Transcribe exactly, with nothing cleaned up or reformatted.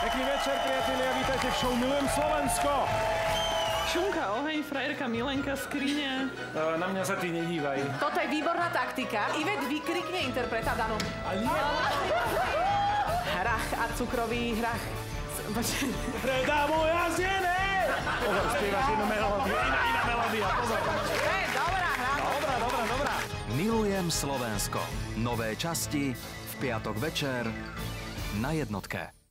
Pekný večer, priatelia, vítajte v show Milujem Slovensko. Šunka, oheň, frajerka, milenka, skriňa. Uh, na mňa sa ty nedívaj. Toto je výborná taktika. Ivet vykrikne interpreta Danu. Hrach a cukrový hrach. Predá moja zjene! Pozor, spievaš jednu melódiu, iná, iná melódia, pozor. Hej, dobrá hra. Dobrá, dobrá, dobrá. Milujem Slovensko. Nové časti v piatok večer na jednotke.